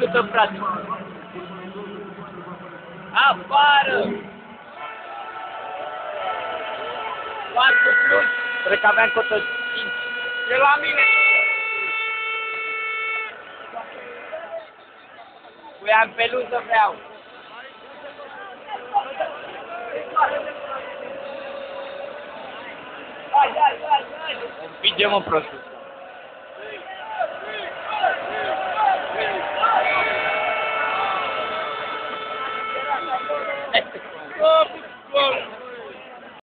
peluță, frate. Afară! 4 plus. Cred că aveam cotă 5. E la mine. Voiam peluză, vreau. Hai! Împinge-mă prostul.